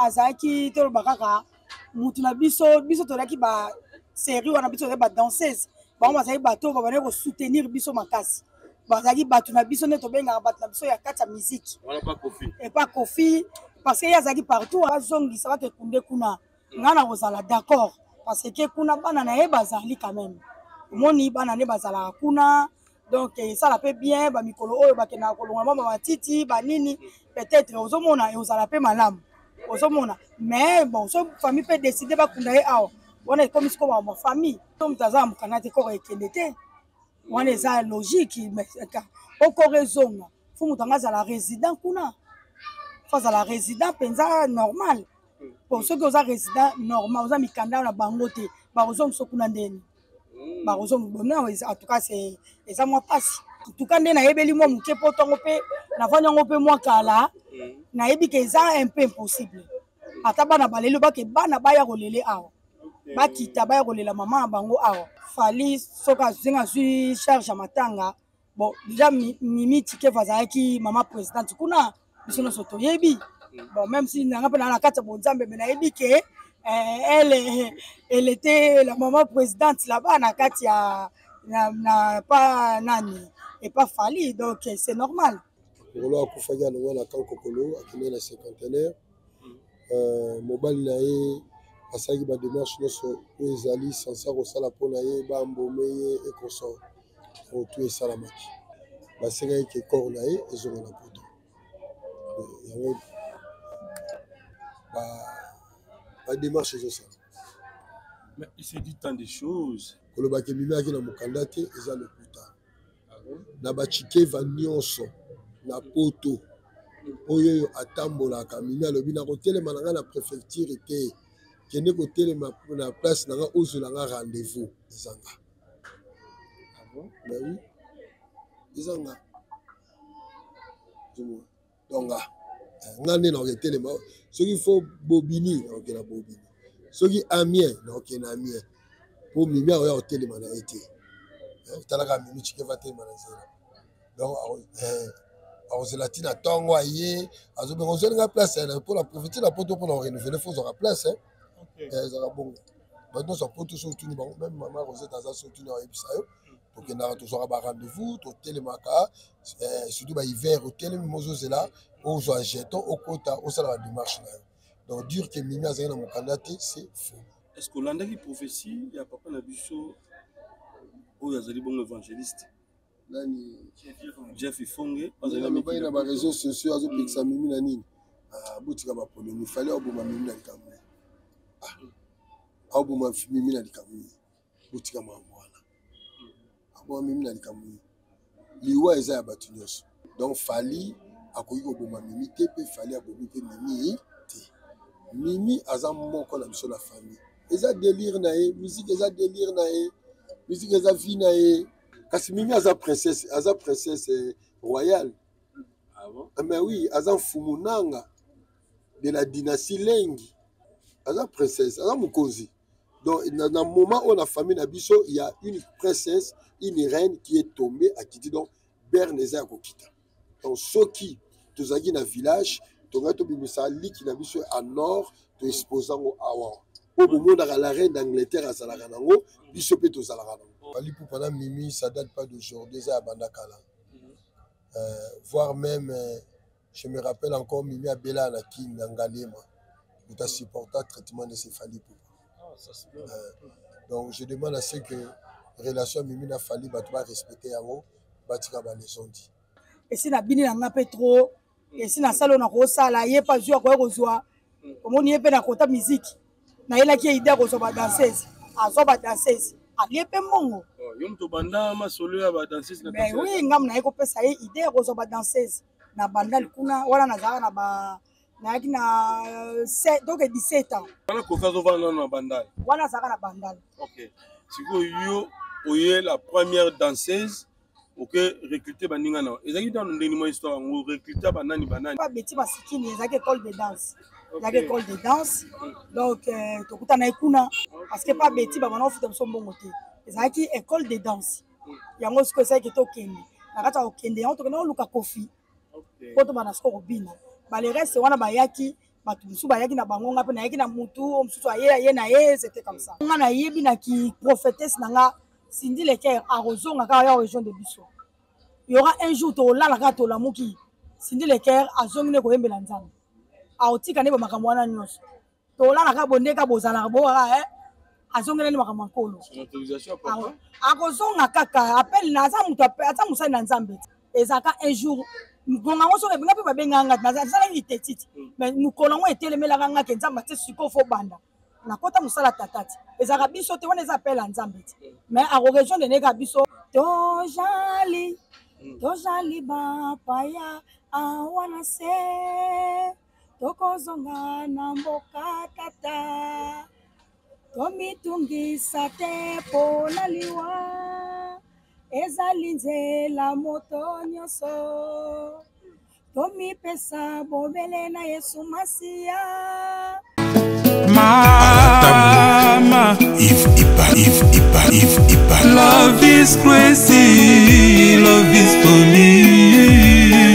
azaki to bakaka mutu na biso to laki ba série wana biso ba danseuse ba on bazaki bato ba bane ko soutenir biso makasi bazaki bato na biso ne to benga bato na biso ya kata musique Voilà pas Kofi. et pas Kofi parce que yazaki partout azongi ça va te kunde kuna ngana kozala d'accord parce que kuna bana na ye bazali quand même moni bana ne bazala kuna donc ça la peut bien ba mikolo oyo ba kena kolonga mama matiti ba nini peut-être ozomona et ozala pe malamu ozomona mais bon so famille peut décider ba kunda ye awa wana comme ce comme ma famille comme taza mukana te ko ekende te wana eza logique mais oko raison fu mutanga za la résident kuna fa za la résident penza normal pour ceux qui ont résident normal oza mikanda na bango te ba ozom sokuna ndeni ba ozom bona en tout cas c'est eza moi passe en tout cas ndena yebeli mo muke potongo pe na vanya ngo pe moi kala na yebi ke eza un peu impossible ata bana balelo ba ke bana baya kolele awa ba kita baya kolela maman bango awa fali soka zinga zui charge matanga bon déjà mimi tike fazaki maman présidente kuna bisono soto yebi bon même si nanga pe na kata bonzambe mais na yebi ke elle était la maman présidente là-bas na kati ya na pas nani et pas fali donc c'est normal Kolo akufanya na wana kankokolo akine na cinquantenaire mobile na ye asaki ba démarche noso ezali sans kosala pona ye ba mbome ye et consort tout esalamaki basenga ke corps na ye ezonga na poto yango ba démarche ezosala. Mais il s'est dit tant de choses. Kolobaki mimaki na mokanda te eza lokuta na bachike va nyonso na poto oyo atambolaka mimi alobi na kotelema na nga na préfecture te kende kotelema na place na nga ozela nga rendez-vous ezanga. Mais oui ezanga donc nga nde na kotelema soki faut bobini na okena bobini soki amien na okena amien po mimi akoya kotelema na ye te otalaka mimi chikeva telema na nzela donc akozela ntina ntongo aye azobenga ozolinga place mpo na préfecture na poto mpona korenouveler fo ozwaka place ezaka bongo bato nyonso poto so otuni bango meme mama rosette aza so otuni ayebisa yo tokendaka tozwaka barendez-vous totelemaka surtout bahiver otelemi mozozela ozwa jeton okota osala badémarche na yo donc dire que mimi azali na mokanda te c'est faux. Est-ce que olandaki prophétie ya papa na biso oyo azali bongo évangéliste nani Jeff Ifonge azali na ba réseaux sociaux azopekisa mimi na nini botika ba polémique fallait oboma mimi na likambo oboma mimi na likambo botika mambo wana oboma mimi na likambo liwa eza ya bato nyonso donc fali akoki koboma mimi te pe fali abomi pe mimi te mimi aza moko na biso la famille eza délire na ye musique eza délire na ye musique eza vie na ye kasi mimi aza princesse royale. Ah bon? Mais oui aza fumunanga de la dynastie Lengi aza princesse aza mokonzi donc dans un moment où la famille na biso il y a une princesse une reine qui est tombée à Kiti donc Berne eza ya kokita donc soki tozaki na village tonga to bimisa liki na biso à nord to exposango awa po bomonaka la reine d'Angleterre azalaka nango biso pe tozalaka nango bali pour pendant mimi ça date pas d'aujourd'hui eza ya banda kala voire même je me rappelle encore mimi abela na king na ngalema tu supporta traitement de céphalie pour donc je demande à ce que relation mimi na fali bato ba respecter yango batika ba leçon dit et si na bini na nga pe trop et si na salo na ko sala ye pas jour ko kozwa omoni ye pe na kota musique na yela ki idée ko so ba danseuse azo ba danseuse ali pe mongo yo mto banda masolo ya ba danseuse na mais oui ngam na ko pesa ye idée ko so ba danseuse na bandal kuna wala na zaka na ba na yaki na donc 17 ans wana ko fazo vana na bandal wana zaka na bandal. OK siko yo oye la première danseuse OK recruter baninga na ezaki dans ndeni mo histoire ngo recruter banani pas beti basikini ezaki école de danse ezaki école de danse donc tokuta na ekuna parce que pas beti ba bana ofuta biso mbongo te ezaki école de danse yango siko ezaki tokende na kati ya okende yango tokende oluka kofi poto bana siko kobina ba le reste wana bayaki bato mosusu bayaki na bango nga mpe nayaki na mutu mosusu aye na ye c'était comme ça nga nayebi na ki prophétesse na nga Cindy Leker akozonga kaka ya région de biso il y aura un jour tolala kaka tolamuki Cindy Leker azongi ne koyembela nzambe aotika ne bamakambo wana nyonso tolala kaka bondeka bozalaka boka azongela ni makambo nkolo akozonga kaka appel na aza mutu aza musali na nzambe ezaka un jour ngonga ngo soke binga pe babenganga nazala ni tetiti mais mukolo ngo etelemelaka nga ke nzambe te siko fo banda na kota musala tatati ezaka biso te wana eza appel à nzambe mais a région de neka biso tojali bapaya awana se tokozonga na mboka tata tomitungisa te pona liwa ezali nzela moto nyonso tomipesa bobele na Yesu Masiya Mama if love is crazy, love is for me.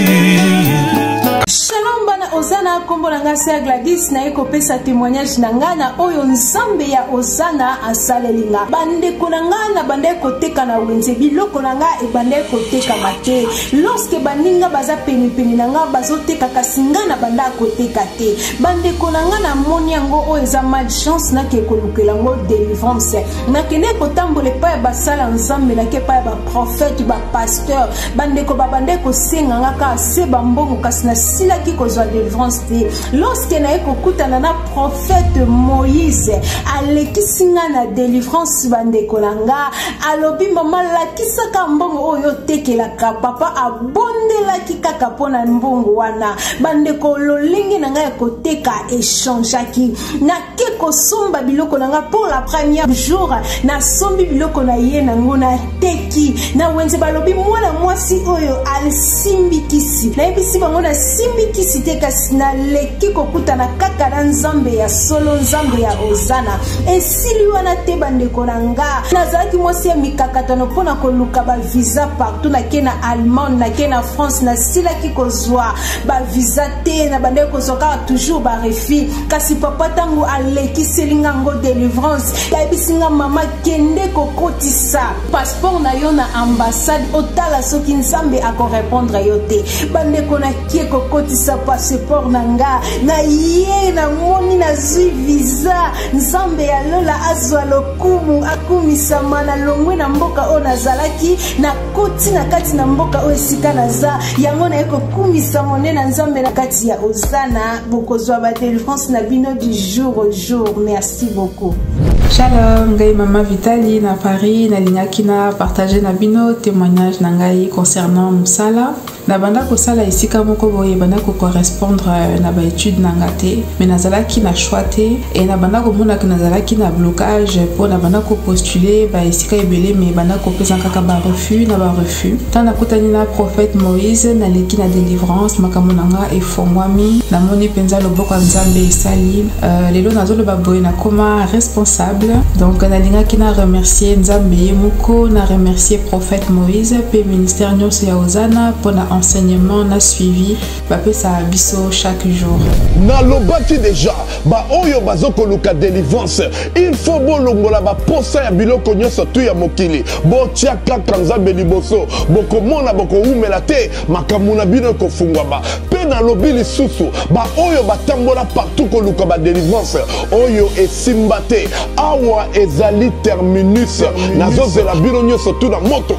Shalom bana Ozana kombo na ngasi Gladys na eko pesa témoignage na ngana oyo nzambe ya Ozana asalelinga bande konanga bande koteka na wenze biloko nanga e bande koteka mate lorsque baninga baza peni nanga bazoteka kasinga na banda koteka te bande konanga na moni yango oyo eza malchance na ke kolukela ngo délivrance na kene kotambole pa basala nzambe na ke pa ba prophète ba pasteur bande ko babande ko senga ngaka se bambongo kasi na sila ki kozwa délivrance te lorsque na ekokutana na prophète Moïse alekisinga na délivrance bande kolanga alobi mama lakisaka mbongo oyo tekelaka papa abondelaki kaka pona mbongo wana bande kololingi na nga ekoteka échangeaki na ke kosomba biloko na nga pour la première jour na sombi biloko na ye nango na teki na wenze balobi mwana mwasi oyo alisimbikisi na ebisi bango na simbikisi te kasi na leki kokutana kaka na nzambe ya solo nzambe ya Ozana esili wana te bandeko na nga nazalaki mwasi ya mikakatano mpona koluka bavisa partout nake na Allemagne nake na France nasilaki kozwa bavisa te na bandeko kozwa kaka toujours barefi kasi papa tango alekiselinga ngo délivrance yayebisinga mama kende kokotisa passeport na yo na ambassade otala soki nzambe akorépondre yo te bandeko nakie kokotisa passeport na nga na ye na moni nazwi visa nzambe ya lola azwa lokumu akumisama na longwe na mboka oyo nazalaki na koti na kati na mboka oyo esika naza yango na ye kokumisa mone na nzambe na kati ya Ozana bokozwa ba délivrance na bino du jour au jour. Merci beaucoup. Shalom, ngai Mama Vitali na Paris, na lignaki na partager na bino témoignage na ngai concernant musala. Na banda ko sala isika moko boye banda ko correspondre na ba étude na ngate, mais nazalaki na choix te et na banda ko mona que nazalaki na blocage pour na banda ko postuler ba isika ebele mais banda ko pesa kaka ba refus na ba refus. Tant na kotani na prophète Moïse na leki na délivrance makamona nga efongwami na moni penza loboko nzambe esali lelo nazolo ba boye na koma responsable. Donc nalinga kina remercier nzambe yemoko na remercier prophète Moïse pe ministère nyonso ya Ozana pour na enseignement na suivi bapesa biso chaque jour. Na lobaki déjà ba oyo bazoko luka délivrance il faut bolongola ba posa ya biloko nyonso tu ya mokili botia kaka nzambe liboso bokomona bokoumela te makambo na bino kofungwa ba pe na lobi lisusu ba oyo batambola partout koluka ba délivrance oyo esimba te awa ezali terminus nazozela bino nyonso tu na moto.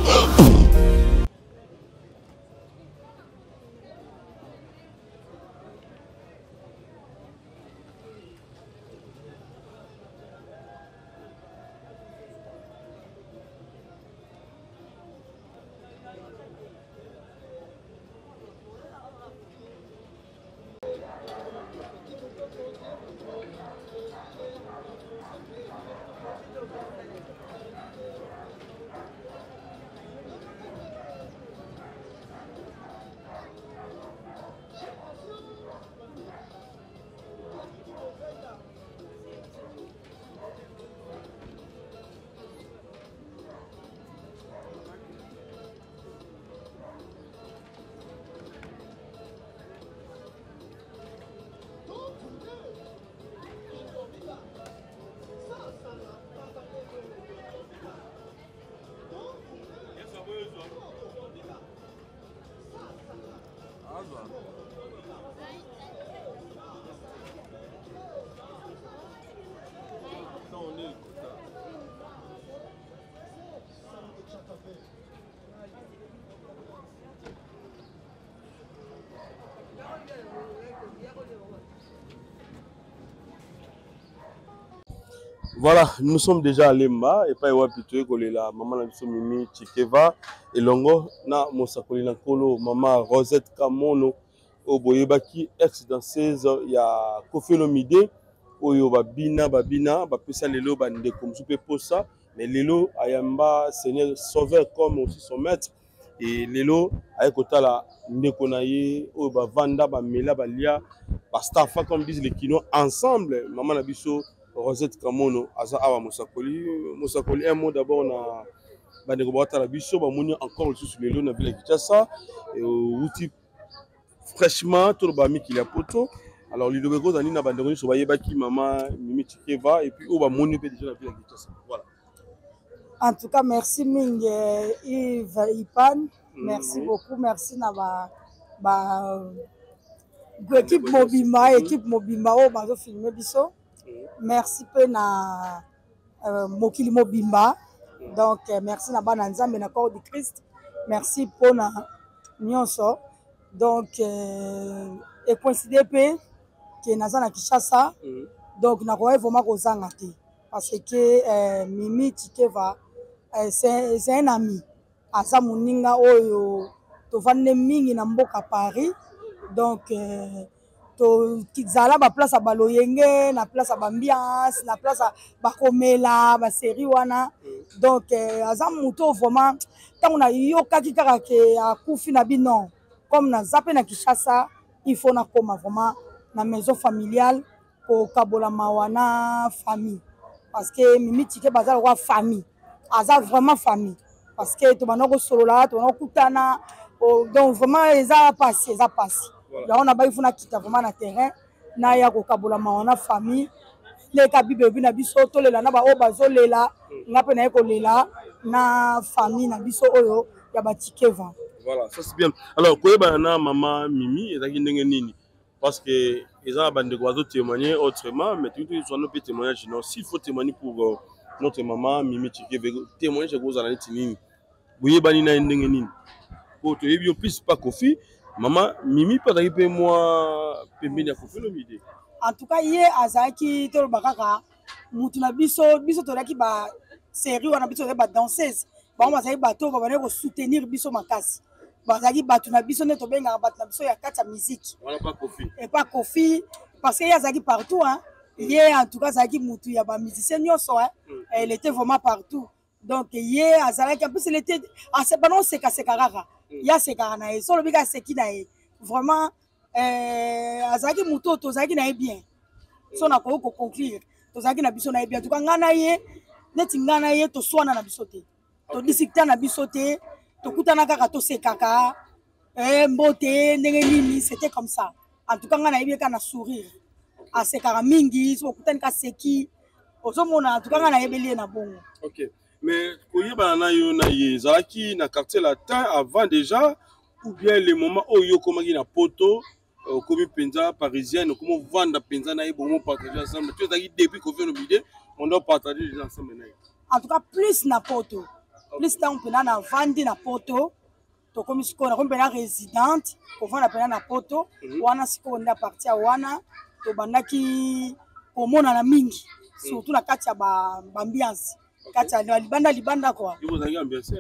Voilà, nous sommes déjà à Lemba et pas Wapitoé Kolela, maman la biso Mimi Chikeva et Longo na Mosakoli na Kolo, maman Rosette Kamono au Boyebaki ex-danseuse ya Koffi Olomide oyo babina bapesa lelo bande comme soupe posa mais lelo ayamba Seigneur sauveur comme aussi son maître et lelo ayekotala ndeko na ye oyo bavanda bamela balia bastafa comme disent les kino ensemble maman na biso Rosette Kamono aza awa Mosakoli un mot d'abord na bandeko batala biso bamoni encore sous lelo na ville Kinshasa et outil fraîchement tout le bami qu'il y a poto alors l'idobeko zani na bandeko so bayebaki maman Mimi Chikeva et puis au bamoni pe déjà la ville Kinshasa voilà. En tout cas merci mingi Yves Ipan merci beaucoup merci na ba équipe Mobimba o bazo filmer biso. Merci peu na Mokili Mobimba. Donc merci na bana nzambe na corps du Christ. Merci pour na nyonso. Donc et considérer peu que naza na Kinshasa. Donc na koye vraiment kozanga te parce que Mimi Chikeva c'est un ami. Asa muninga oyo to vande mingi na mboka Paris. Donc tozala ba place à baloyenge na place à bambiance na place à bakomela ba série wana donc aza muto vraiment tant on a yokaki kaka ke akufi na bino comme na zape na Kinshasa il faut na koma vraiment na maison familiale ko kabola mawana famille parce que Mimi Chikeva bazala kwa famille aza vraiment famille parce que to banoko solola to banoko kutana donc vraiment eza passé là on a pas il faut na kita vraiment na terrain na ya ko kabola mawana famille les kabibe bi na biso to lela na ba o bazo lela ngape na ko lela na famille na biso oyo ya ba Chikeva. Voilà, ça c'est bien. Alors koyeba na maman Mimi ezaki ndenge nini parce que ils ont bande de témoigner autrement mais tout ils sont nos petits témoignages non s'il faut témoigner pour notre maman Mimi Chikeva témoigner chez vous allez tinini boyeba ni na ndenge nini pour te yebi plus pas Koffi maman Mimi pas d'arriver moi pembeni ya Koffi Olomide. En tout cas hier azaki to bakaka mutu na biso to laki ba série wana biso ba danseuse ba bazaki bato ba bane ko soutenir biso makasi bazaki bato na biso ne to benga bato na biso ya kata musique Voilà pas Koffi et pas Koffi parce que yazaki partout hein hier en tout cas azaki mutu ya ba musicien nyonso hein elle était vraiment partout donc hier azalaki en plus il était ah c'est pas non c'est rara ya c'est kana et solo bika c'est qui na vraiment azaki muto to zaki na bien so na ko conclure to zaki na biso na bien en tout cas ngana ye neti ngana ye to swana na biso te to discuter na biso te to kutana kaka to sekaka mbote ndenge nini c'était comme ça en tout cas ngana ye kana sourire a sekara mingi so kutana ka seki ozomona en tout cas ngana ye belie na bongo. OK mais koyeba na yo na ye zalaki na quartier latin avant déjà ou bien les moments où yo komaki na poto comme penza parisienne comment vendre penza na bon partager ensemble tu as depuis Koffi Olomide on doit partager les ensemble na en tout cas plus na poto plus tant pena na vandi na poto to comme siko na comme pena résidente ko vanda pena na poto wana siko nda partir wana to bandaki komona na mingi surtout na kati ya ba ambiance kati ya libanda quoi yo vous avez ambiance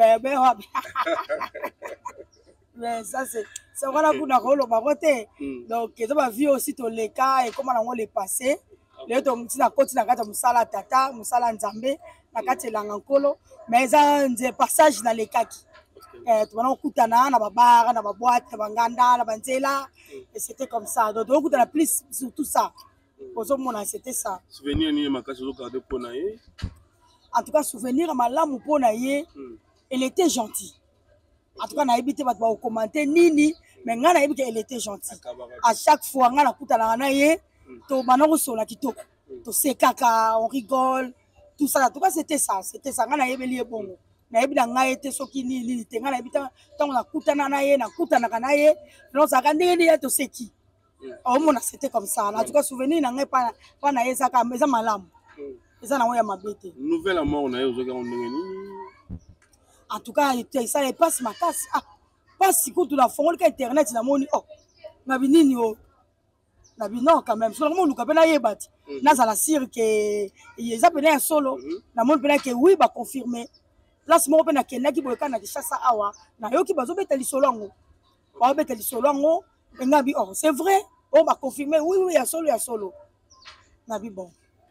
mais ça c'est voilà kuna ko lo babote donc ça va vie aussi to le cas et comment on le passé le to mtina koti na kati musala tata musala nzambe na kati la ngakolo mais ça nze passage na le kaki tu vas kutana na babara na baboite na banganda na banzela et c'était comme ça donc on kutana plus sur tout ça pour mon c'était ça souvenir ni makasi zo garder pour na ye en tout cas souvenir malamu pour na ye elle était gentille. En tout cas, on a évité de commenter nini, mais on a évité qu'elle était gentille. À chaque fois, on a écouté la naïe, to manoro sur la kitoko, to se kaka, on rigole, tout ça. En tout cas, c'était ça. On a évité bon. On a évité qu'on était sur qui ni, on a évité quand on a écouté la naïe, on a écouté la naïe, non ça a gagné to se qui. Au moins, c'était comme ça. En tout cas, souvenir, on n'a pas naïe ça comme ça malam. Ça n'a pas mabete. Nouvelle amour, on a eu aujourd'hui. En tout cas, ça ne passe ma casse. Ah, pas si quand tu as fait internet, tu as dit, oh, ma binini, oh. nabi non quand même solo luka pena yebati nazala sire que eza pena ya solo na moni pena que oui ba confirmer place moko pena kendaki boyeka na kishasa awa na yoki bazobeta lisolo yango babeta lisolo yango ngabi oh c'est vrai on va confirmer oui ya solo nabi bon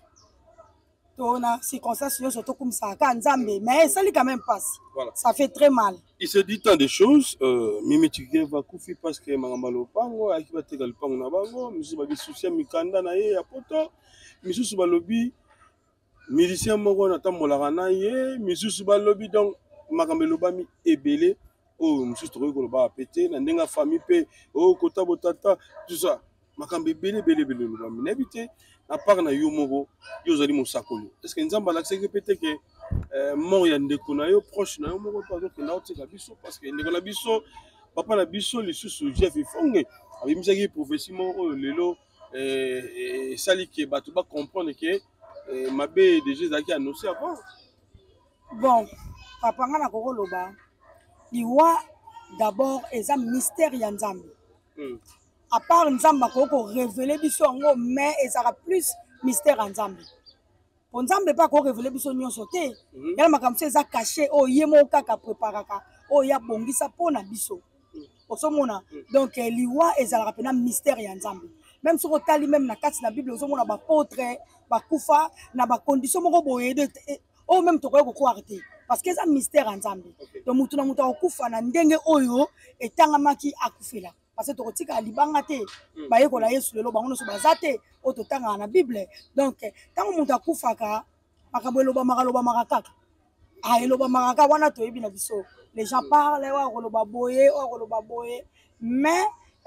to na circonstance yo surtout comme ça ka nzambe mais ça lui quand même passe voilà. Ça fait très mal. Il se dit tant de choses Mimi Chikeva kufi parce que mangamba lopango akiba teka lopango na bango misusu ba bisusia mikanda na ye ya poto misusu ba lobi musicien moko na tambolaka na ye misusu ba lobi donc makambe lobami ebele oh misusu to ko loba pété na ndenga famille pe oh kota botata tout ça makambe ebele lobami n'habité à part na yo moko yo zali mosakoli est-ce que nzamba la c'est que peut-être que mort ya ndeko na yo proche na yo moko pas que na otika biso parce que ndeko na biso papa na biso lisusu Jeff Ifonge abimisaki prophétie moko lelo sali ke bato ba comprendre que mabe déjà zaki annoncé avant bon papa nga na koko loba liwa d'abord eza mystère ya nzambe à part nzamba ko révéler biso ngo mais ezara plus mystère en nzambe pour nzambe pas ko révéler biso nyonso te yala makamse eza caché o yemo kaka préparaka o ya bongisa pona biso osomona donc liwa ezala pena mystère ya nzambe même sur otali même na kati na bible osomona ba apôtre ba kufa na ba condition moko boye de o même to ko ko arrêter parce que ça mystère en nzambe donc mutu na mutu akufa na ndenge oyo etangamaki akufela parce que tokotika libanga te bayekola Yesu lelo bango so bazate o totanga na bible donc tango mutu akufaka makambo eloba makaka eloba makaka wana toyebi na biso les gens parlent wa koloba boye mais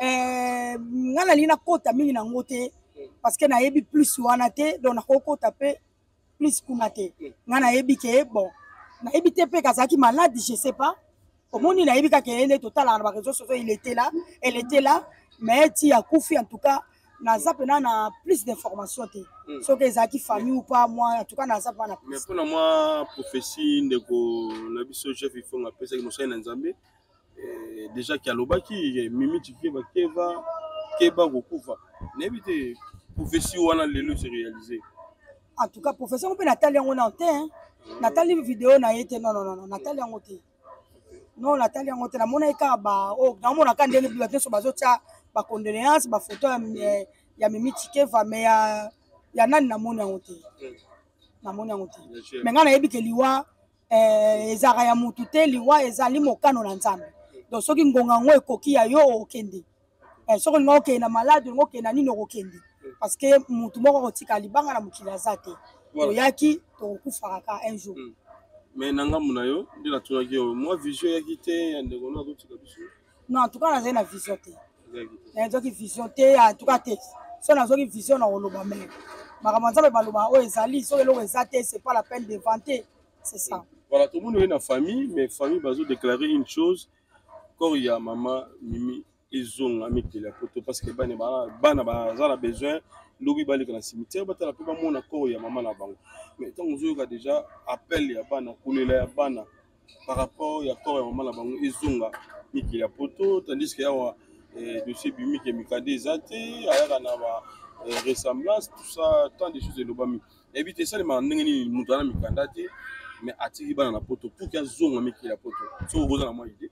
ngana lina kota mingi na ngote parce que na yebi plus wana te donc na kokota pe plus kuna te ngana yebi ke bon na yebi te pe kazaki malade je sais pas. Au monde, il a eu qu'elle total en réseaux sociaux, elle était là, mais il a Koufi en tout cas, n'a plus d'informations. Ce que Zaki famille ou pas, moi, en tout cas, n'a pas plus. Mais pour moi, prophétie de la biso chef, il faut appeler ça qui nous en Zambie. Déjà, qu'il y a l'obaki, Mimi Chikeva, Keba, Gokufa. N'évitez, prophétie ou on a les se réaliser. En tout cas, prophétie, on peut Nathalie en antenne. Nathalie vidéo n'a été non, Nathalie en antenne. Non Nathalie yango te na mona eka ba o na mona ka ndenge bibliothèque so bazotia ba condoléances ba photo ya Mimi Chikeva mais ya nani na mona yango te na mona yango te mais ngana yebi ke liwa ezara ya mutu te liwa ezali mokano na nzambe donc soki ngonga ngo ekoki ya yo okende soki ngo ke na malade ngo ke na nini okende parce que mutu moko kotika libanga na mukila zate to yaki to kufaka un jour. Mais nanga munayo ndi na tunaki moi vision ya kité ya ndeko na kotika biso non en tout cas na vision te na zoki vision te en tout cas te so na zoki vision na oloba mais makamanza be baloba o ezali so elo ezate c'est pas la peine de vanter c'est ça voilà tout le monde est dans famille mais famille bazo déclarer une chose quand il y a maman Mimi ils ont mis la photo parce que bana bazala besoin lobi bali kana cimetière batala pe ba mona ko ya maman na bango mais tant ozoyoka déjà appel ya bana kulela ya bana par rapport ya corps ya maman na bango ezonga miki la photo tandis que ya dossier bimi ke mikade ezate ayaka na ba ressemblance tout ça tant de choses elobami éviter ça les mandenge ni mutu na mikanda te mais atiki bana na photo pour qu'il zonga miki la photo so oza na moi idée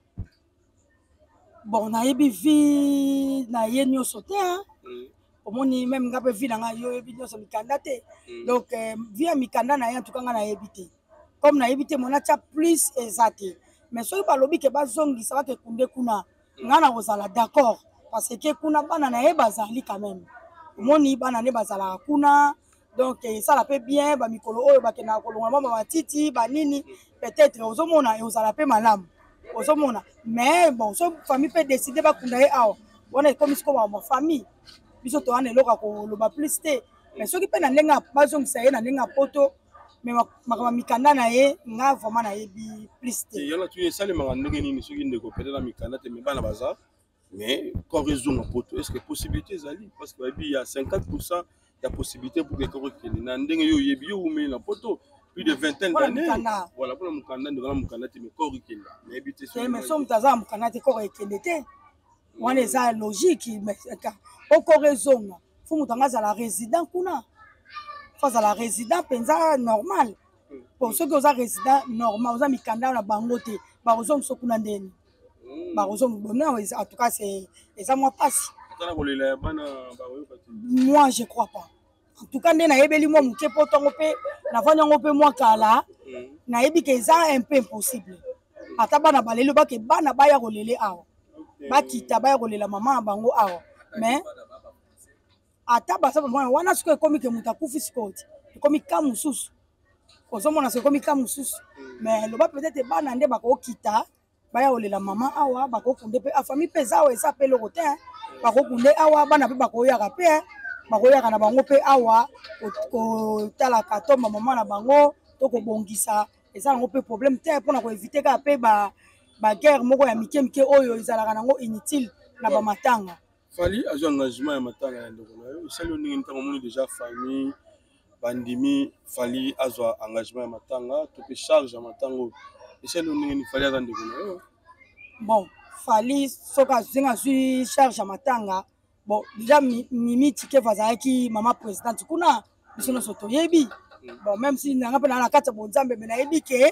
bon na yebi vi na ye nyonso te omoni même ngape vi na nga yo yebi nyonso mikanda te donc vi ya mikanda na ye en tout cas nga na yebi te comme na yebi te mona tia plus ezate mais soki balobi ke bazongisa bake kunde kuna nga na kozala d'accord parce que kuna bana na ye bazali quand même omoni bana ne bazalaka kuna donc esala pe bien bamikolo oyo bakendaka kolonga mama matiti banini peut-être ozomona eozala pe malamu ozomona mais bon so famille peut décider bakunda ye awa wana ekomi sikoyo ba famille biso to wana eloka koloba plus te mais soki mpe na ndenge bazongisa ye na ndenge ya poto mais makambo mikanda na ye nga vraiment nayebi plus te yana tu esalemaka ndenge nini soki ndeko peut-être na mikanda te mais bana baza mais quand raison en poto est-ce que possibilité ezali parce que il y a 50% de possibilité pour que kokende na ndenge yo yebi yo umeli na poto plus de vingtaine d'années voilà pour mukanda ndeko na mukanda te mais kokende mais habité sur mais somme taza mukanda te kokende te wana eza logique mais oko raison faut mutanga za la résident kuna faut za la résident penza normal pour ceux qui ont résident normal aux mikanda na bangote ba ozo msokuna ndeni ba ozo mbona en tout cas c'est ça moi passe moi je crois pas en tout cas ndena yebeli mo muke potongo pe na vanya ngope moi kala na yebi que ça un peu impossible ata bana balelo ba ke bana ba ya rolele awa ba kita ba ya rolela maman bango awa mais ata basa mwana wana siko ekomi ke mutakufi sikoti ekomi kamususu ozomona siko ekomi kamususu mais loba peut-être bana nde bako kita baya olela mama awa bako kunde pe afami pe zawe esa pe lokote bako kunde awa bana pe bako yaka pe bako yaka na bango pe awa ko tala katomba mama na bango to ko bongisa esa ngo pe problème te pona ko éviter ka pe ba guerre moko ya mike oyo ezalaka nango inutile na ba matanga. Fali a un engagement à matanga ya ndeko na yo selo ningi ntango moni déjà famille bandimi Fali a un engagement à matanga to pe charge à matango selo ningi ni Fali a ndeko na yo bon Fali soka zinga su charge à matanga bon déjà Mimi Tike Vazaki maman présidente kuna bisono soto yebi bon même si nanga pe na kata bonzambe mais na yebi ke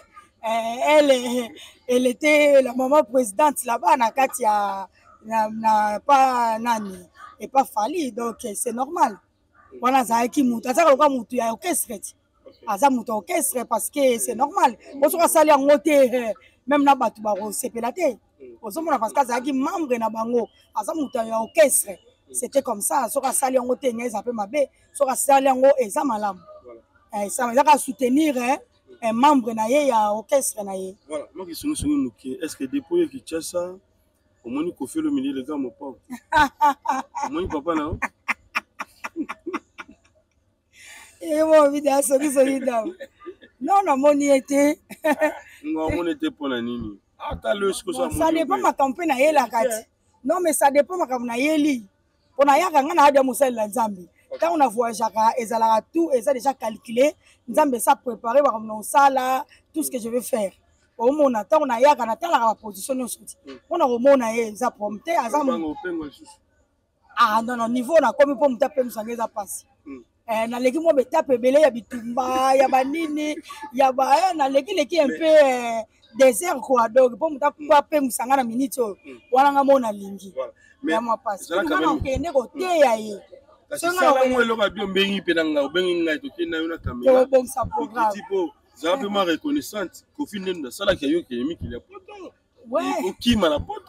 elle était la maman présidente là-bas na kati ya na pas nani et pas Fali donc c'est normal voilà ça qui mutu ça ka mutu ya orchestre aza mutu orchestre parce que c'est normal on se sali en côté même na batu ba sepelate ozomona parce que ça qui membre na bango aza mutu ya orchestre c'était comme ça so ka sali en côté ngeza pe mabe so ka sali en eza malamu ça va soutenir un membre na ye ya orchestre na ye voilà moi qui sont muke est-ce que depuis qui tient ça au moins il fait le milieu les gars mon pauvre au moins papa non et moi vidéo ça non non mon était non mon était pour la nini ata le ce que ça dépend ma campagne na ye la kati non mais ça dépend ma campagne na ye li pona ya kanga na hadi musel la Nzambi quand on a voyagé ezala tout et ça déjà calculé Nzambe ça préparé ba comme sala tout ce que je vais faire au mona tant on a ya kana tala la position no suti on a romona ye za prompter azam ah non non niveau na comme pour mtape msangeza passe na leki mo betape belé ya bitumba ya banini ya ba na leki un peu désert quoi donc pour mtape msangana minute wana ngamona lingi mais moi passe on kende ko te ya ye sala mo eloka bio mbengi pe nanga obengi ngai to kina yo na caméra bon ça programme tipo simplement reconnaissante Kofi Nenda sala ki yo ki mi ki le poto ouais ok mala poto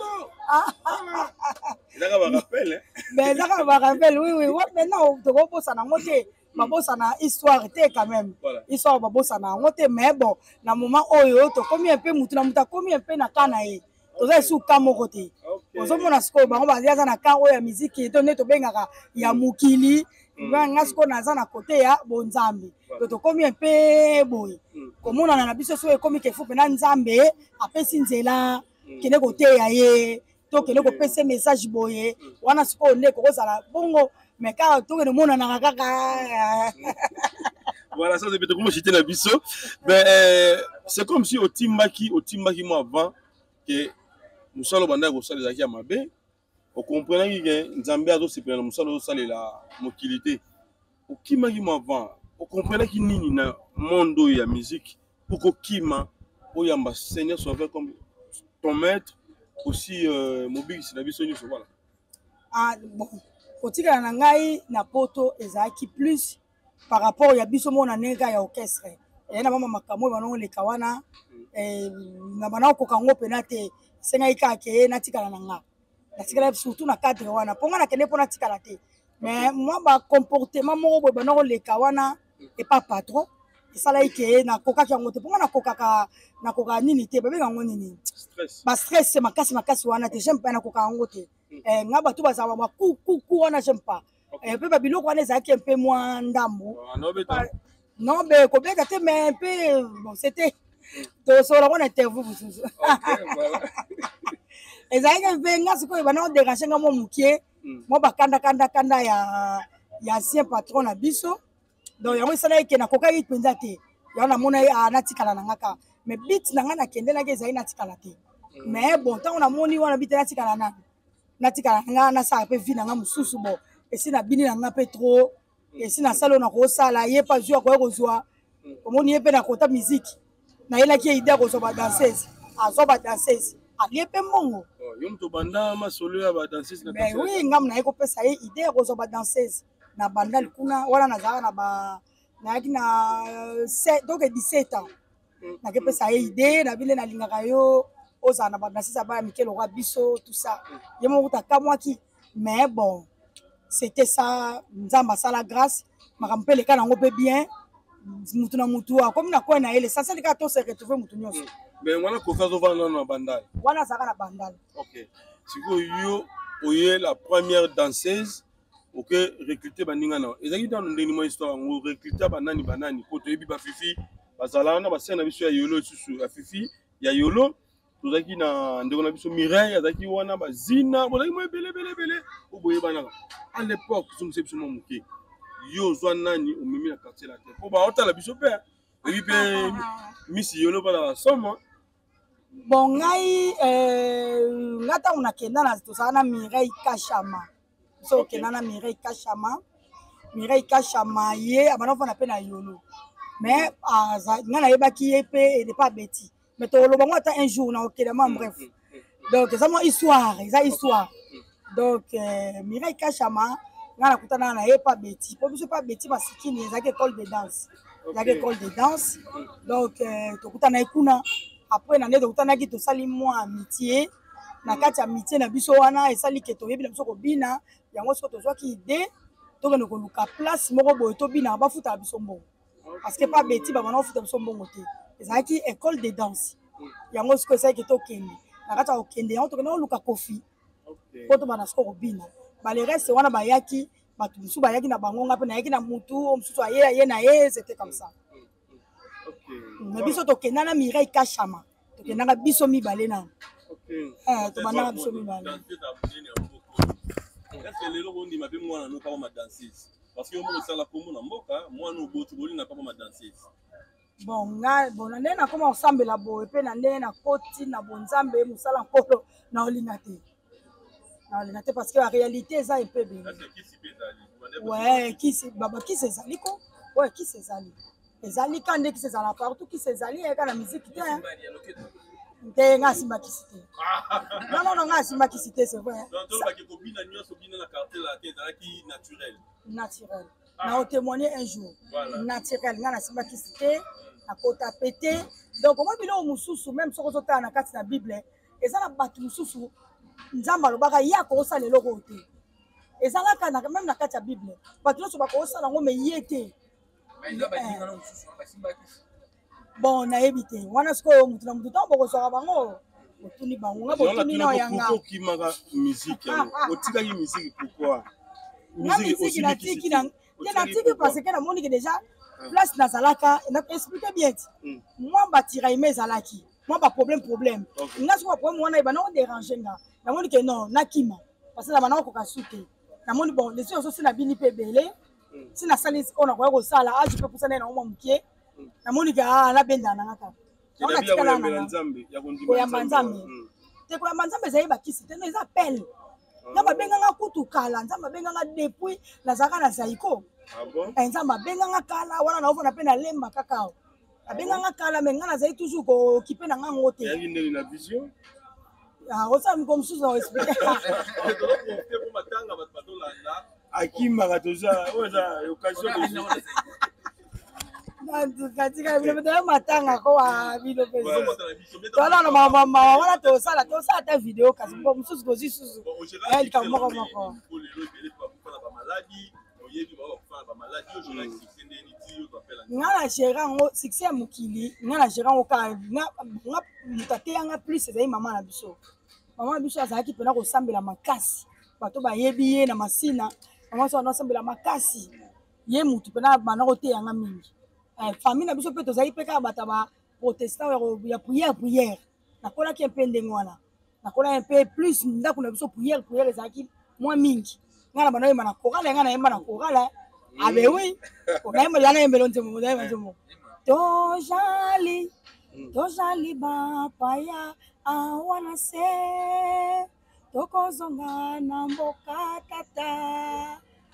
là va rappel mais là va rappel oui ouais maintenant to go bossa na ngote babosa na histoire te quand même histoire babosa na ngote mais bon na moment oyo to komi un peu mutu na muta komi un peu na kana ye toza sous kamo côté ozomona siko bango baza na kan oyo ya musique to ne to bengaka ya mukili nga siko naza na côté ya bonzambe to komi un peu boy komona na biso so ekomi ke fupe na nzambe apesi nzela kene côté ya ye to kene ko pese message boye wana siko ne ko zala bongo mais car to ne mona na kaka voilà ça c'est peut-être comment j'étais la biso ben c'est comme si au timbaki moi avant que musalo banda ko sala zaki ya mabe o comprenez que nzambe azo sepela musalo sala la mokilité o kimaki mo avant o comprenez que nini na monde ya musique pour ko kima o yamba Seigneur sauveur comme ton maître aussi mobile c'est la biso ni voilà ah bon kotika na ngai na poto ezaki plus par rapport ya biso mona nega ya orchestre et na mama makamo bano le kawana na bana ko kango penate senga ikake na tikala na nga na tikala surtout na cadre wana ponga na kene pona tikala te mais moi ba comportement moko bana ko le kawana et pas patron et ça là ike na koka kango te ponga na koka nini te bebe kango nini stress ba stress makasi wana te j'aime pas na koka kango te nga batu bazaba ba ku wana j'aime pas pe ba biloko wana ezaki un peu moins ndambo non mais ko beta te mais un peu bon c'était to solo on interview bususu ezaki un peu nga siko bana déranger nga mo mukie mo bakanda ya ancien patron na biso donc yango sala ke na koka penza te yana mona na tikala na ngaka mais bit na nga na kende na ke ezaki na tikala te mais bon tant on a moni wana bit na tikala nga na sa pe vi na nga mususu bon esi na bini na nga pe trop esi na sala na kosala ye pa zwa ko kozwa omoni ye pe na kota musique na yelaki idée kozwa ba danseuse azwa ba danseuse ali pe mbongo yo mto banda masolo ya ba danseuse na mais oui ngam na ye kopesa ye idée kozwa ba danseuse na banda likuna wana nazala na ba nayaki na donc 17 ans nakepesa ye idée na bile nalingaka yo ozala na badanseuse abaya Mikel Roi biso tout ça ye moko takamwaki mais bon c'était ça nzambe asala grâce makambo mpe leka nango mpe bien mutu na mutu akomi na koye na ye l'essentiel kaka to se retrouve mutu nyonso mais wana kofi azovanda na bandal wana azalaka na bandal ok sikoyo yo oye la première danseuse oke recruter baninga na ezalaki tano ndeni mwa histoire yango recruter banani po toyebi bafifi bazala na basene na biso ya yolo lisusu ya fifi ya yolo tozalaki na ndeko na biso Mireille azalaki wana bazina bozalaki mo ebele oboyebanaka à l'époque somse biso mwa moke yo ozwa nani omemi na quartier la terre po baotala biso mpe ebi mpe misi yolo bana basoma bon ngai nga ntango nakenda na tozala na Mireille Kachama biso okenda na Mireille Kachama ye abana ofanda mpe na yolo mais nga nayebaki ye mpe ede pas beti mais toloba ngo ata un jour na okendama bref donc eza mwa histoire donc Mireille Kachama nga nakutana na ye pas beti po biso pas beti basikini ezalaki école de danse donc tokutana ye kuna après na nde tokutanaki tosali mwa amitié na kati ya amitié na biso wana esali ke toyebi na biso kobina yango siko tozwaki idée tokende koluka place moko boye tobina bafutaka biso mbongo parce que pas beti babana kofuta biso mbongo te ezalaki école de danse yango siko esalaki tokende na kati ya kokende yango tokende koluka kofi po tobana siko kobina bale reste wana bayaki bato mosusu bayaki na bango nga mpe nayaki na mutu mosusu aye na ye c'était comme ça mais biso tokenda na Mireille Kachama tokendanga biso mibale nano tobandanga biso mibale est-ce lelo kondima mpe mwana no kaka madanseuse parce que yo moko osala kombo na mboka mwana oboti bolinga kaka madanseuse bon nga bon na ndenge nakoma kosambela boye mpe na ndenge nakoti na bonzambe mosala nkolo na olinga te parce que la réalité eza epe bele ouais kisi ezali ko ouais kisi ezali ka nde kisi ezala partout kisi ezali eka na musique te nga simba kisi te non nga simba kisi te c'est vrai naturel na otémoigner un jour naturel nga na simba kisi te na kota pété donc moi biloko mosusu même soko ozotala na kati na bible eza na bato mosusu nzambe alobaka ye akosala eloko te ezalaka même na kati ya bible bato nyonso bakosala yango me ye te bon nayebi te wana sikoyo mutu na mutu ntango bokozwaka bango botuni bango nga botuni na oyanga okimaka musike otikaki musike pourquoi musike natiki parce que namoniki déjà place nazalaka explique bien ti mwa batira ime ezalaki mwa baproblème nga sikoyo baproblème wana ebana odérange nga namoni ke non nakima parce que na bana okoka su te namoni bon lesi oso si na bini mpe ebele si nasali oyo nakoya kosala age mpe pusana ye na omwa mokie namoni ke nabendana nanga koyamba nzambe te koyamba nzambe ezali bakisi te no eza pele nzambe abenganga kutu kala nzambe abenganga depuis nazalaka na zaiko nzambe abenganga kala wana naofana mpe nalemba kakao abenganga kala me nga nazali toujours kokipe na ngango te osala miko mosusu na oexplike akimaka toza oyo eza occasion katika vile matanga kwa video pesa tona na mama wana tosala ta video kasi mbo mususu kozi susu elle ka moko moko ngala gerango succès mukili ngala gerango ka nga mutate yanga plus ezai mama na biso azalaki pena kosambela makasi bato bayebi ye na masina mama so anasambela makasi ye mutu pena bana kote yanga mingi famille na biso pe tozali pe kaka bato ba protestant ya prière nakolaki mpe ndenge wana nakolaki mpe plus ndako na biso prière ezalaki mwa mingi nga na bana oyemba na korale nga nayemba na korale abe wi yana yembelo nzemo tojali bapaya awana se tokozonga na mboka tata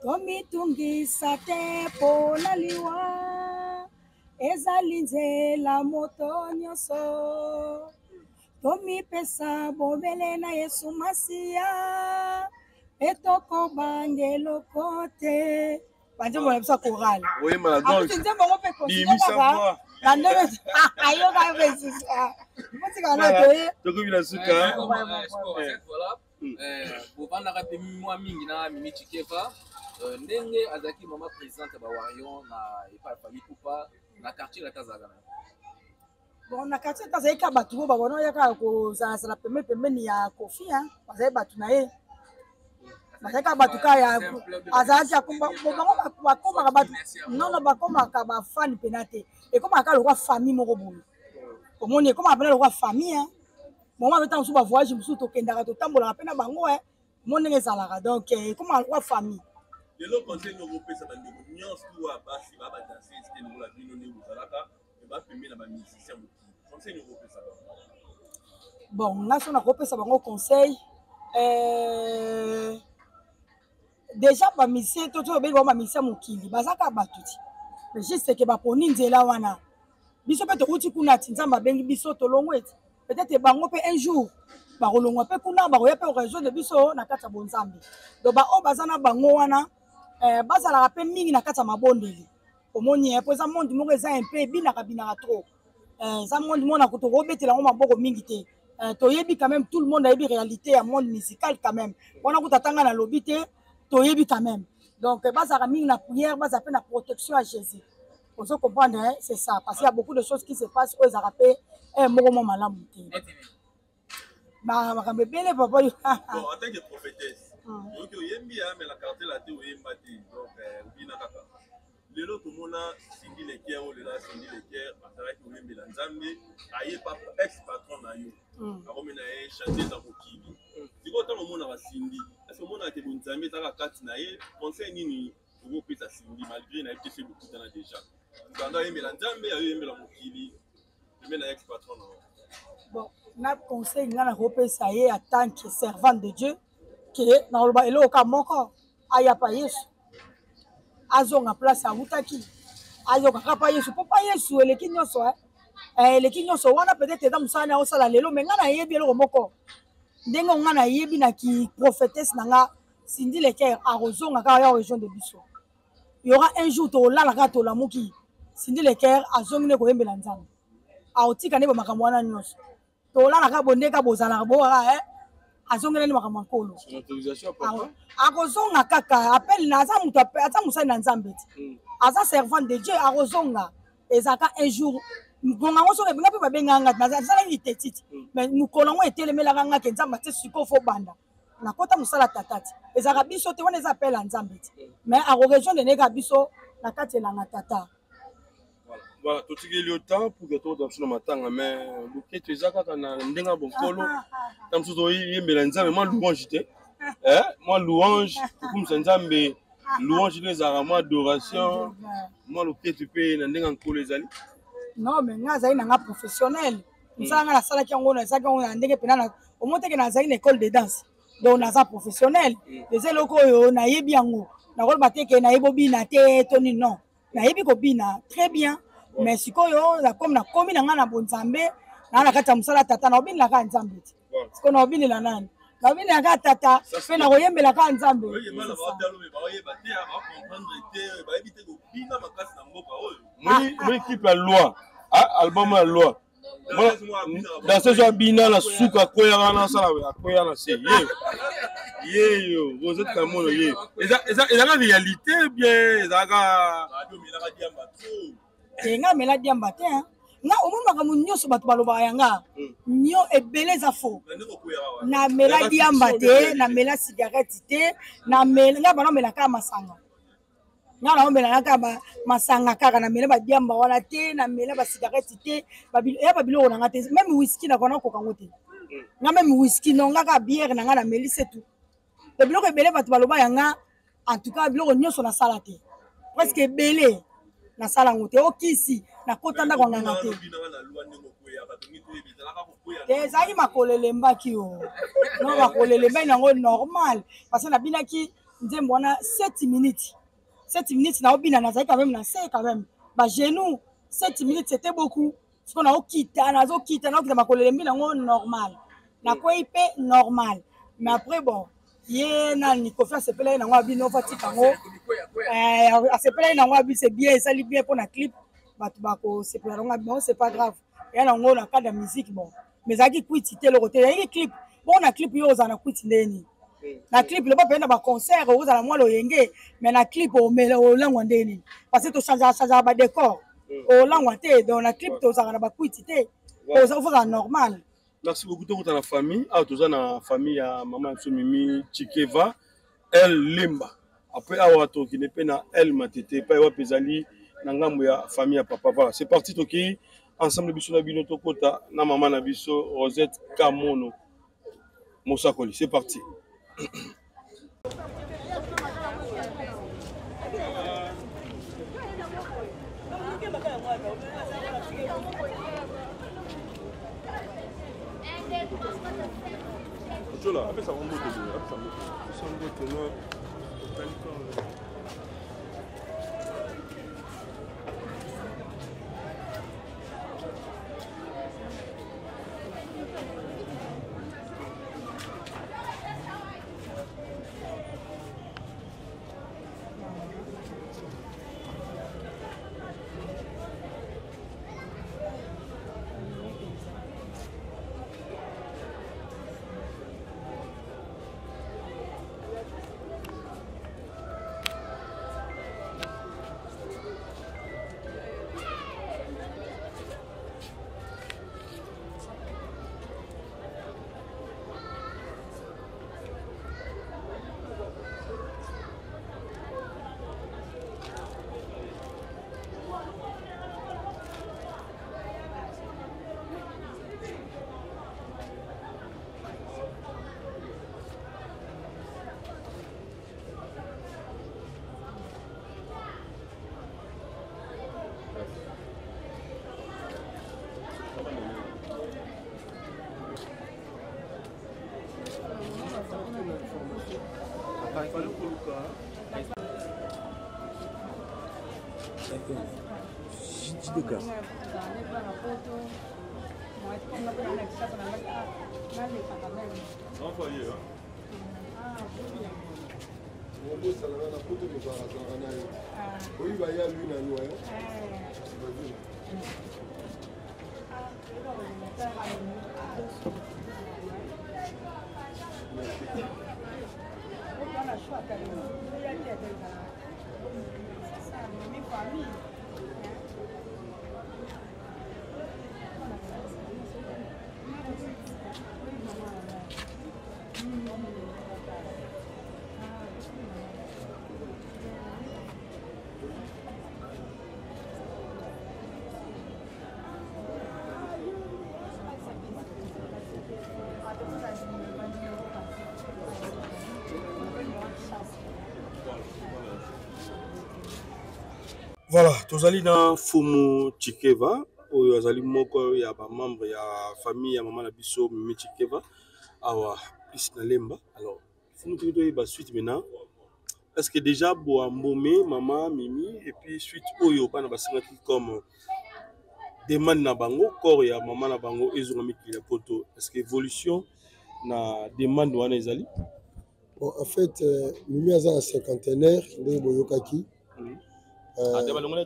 tomitungisa te mpo na liwa ezali nzela moto nyonso tomipesa bobele na Yesu Masiya etokobange eloko te banje mona bisa chorale oui malade nze bongo pe bimisa na ndebe ayo ka besisa motika na te tokobila suka voilà bovandaka mpe mwa mingi na Mimi Chikeva ndenge azalaki mama présidente ba Warion na epa Palipupa na quartier la Tazagana. Bon na quartier Tazagana ka batu bo babona yaka ko za pembeni ya Kofi bazali batu na ye bazali batu ka ya azali akomba bakoma batu non bakoma ka ba fan penate et comme aka lokwa famille moko boye omoni comme apena lokwa famille mama beta musu ba voyage musu to kendaka to tambola pena bango monenge ezalaka donc comme lokwa famille. Et le conseil nous repose ça dans les nuances tout à bas si va danser c'était nous la vie nous nous zalaka et va filmer la musicien conseil nous repose ça bon là on a repose ça bango conseil déjà ba musicien to be ba musicien mokili bazaka batuti mais juste que ba poni nzela wana biso pe to uti kuna tinzamba bengi biso to longweti peut-être bango pe un jour ba rolongwa pe kuna ba roya pe réseau de biso na kata bonzambe do ba o bazana bango wana bazala pe mingi na kata mabondeli omoni po za monde moko eza un peu binaka trop za monde mona ko to robetela ngo maboko mingi te to yebi quand même tout le monde a yebi réalité ya monde musical quand même wana ko tatanga na lobité to yebi quand même donc bazala mingi na prière bazala pe na protection à Jésus on se comprendre c'est ça parce qu'il y a beaucoup de choses qui se passent aux arapé moko malamu te ba makambe bele papa bon en tant que prophétesse donc yembi mais la carte la te yemba te donc bina kaka lelo to mona Cindy Leker o lela Cindy Leker atara ki yembi la nzambe aye papa ex patron na yo akomena e chanter dans mokili diko to mona ba Cindy est-ce que mona ke bonzambe taka kati na ye conseil nini pour pesa Cindy malgré na été beaucoup dans déjà donc yembi la nzambe aye yembi la mokili mena ex patron na bon na conseil ngana repesa ye en tant que servant de Dieu que na loba elo ka moko aya pa Yesu azonga place awutaki ayoka ka pa Yesu po pa Yesu eleki nyonso wana peut-être dans musana o sala lelo mais ngana yebi elo moko ndenge ngana yebi na ki prophétesse nanga Cindy Leker arozonga ka ya région de biso il y aura un jour to lala ka to lamuki Cindy Leker azongine ko yembela nzambe aotika ne ba makambo wana nyonso to lala ka bondeka bozala bo azongela ni makambo nkolo autorisation papa akozonga kaka appel na za mutu ata musali na nzambe aza servant de Dieu arozonga ezaka un jour ngonga ngoso ke bingapi babenganga na za ngi tetiti mais mukolo ngo etelemela nga ke nzamba te siko fo banda na kota musala tatati ezaka biso te wana eza appel na nzambe mais a région de neka biso na kati elanga tata voilà tout ce qui est le temps pour que tout dans le matin mais le tu ezaka kana ndenga bonkolo tam so yembela nzambe moi louange te moi louange comme nzambe louange les arama adoration moi le tu peux na ndenga nkolo ezali non mais nga zali na professionnel nzanga na sala ki ngo na zaka ngo na ndenge pena na omoteke na zali na école de danse donc na za professionnel les eloko yo na yebi yango na ko bateke na yebo bina te toni non na yebi ko bina très bien mais sikoyo la comme na komi na nga na bonzambe na kata musala tata na obini la ka nzambe ti siko na obini la nani na obini la ka tata pe na koyembela ka nzambe moi équipe la loi album la loi dans ce genre bina la souka koya na sala koya na se ye yo vous êtes comme moi ye et la réalité bien ezaka nga mela diamba te nga omomaka nyonso bato balobaka yanga nyo ebele za fo na mela diamba te na mela cigarette te na mela nga bana mela ka masanga nga na mela ka masanga kaka na mela ba diamba wala te na mela ba cigarette te ya babilo na nga te même whisky na kona ko kango te nga même whisky no nga ka bière na nga na meli c'est tout te biloko ebele bato baloba yanga en tout cas biloko nyonso na sala te presque ebele na sala ngote okisi na kota ndako nganga te ezali makolele mbaki yo no makolele mbaki nango normal parce que na binaki nzembo wana 7 minutes 7 minutes na obina nazali quand même na se quand même ba genou 7 minutes c'était beaucoup parce qu'on a okita na makolo lembi nango normal na ko ipe normal mais après bon ye na ni ko faire sepela nango abino fatika ngo sepela nango abi c'est bien ça li bien pour na clip batu bako sepela nango bon c'est pas grave ya nango na cadre de musique bon mais zaki quitté le côté ya clip bon na clip yo za na quitté ndeni na clip le pas pena ba concert au za la moi lo yenge mais na clip o mele o lango ndeni parce que to changer ba décor o lango te dans la clip to za na ba quitté o ça faut normal. Merci beaucoup de la famille. Ah, tout ça dans la famille à maman Mimi Chikeva, El Limba. Après avoir tout qui n'est pas na El Matete, pas avoir pesali nangambo ya famille à papa. Voilà, c'est parti toki ensemble biso na bino tokota na maman na biso Rosette Kamono Mosakoli. C'est parti. Là, après ça va monter, ça monte là. Voilà, tozali na Fumu Chikeva, oyo azali moko ya ba membre ya famille ya maman na biso Mimi Chikeva, awa plus na Lemba. Alors, Fumu Chikeva ba suite maintenant. Est-ce que déjà bo ambomé maman Mimi et puis suite oyo bana basinga ki comme demande na bango corps ya maman na bango ezonga mikili ya poto. Est-ce que évolution na demande wana ezali? Bon, en fait, Mimi aza un cinquantenaire de boyokaki. Quand